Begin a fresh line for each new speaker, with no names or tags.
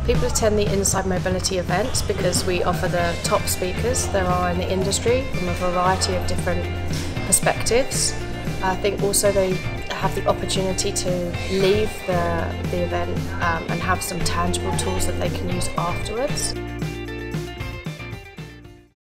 People attend the Inside Mobility events because we offer the top speakers there are in the industry from a variety of different perspectives. I think also they have the opportunity to leave the event and have some tangible tools that they can use afterwards.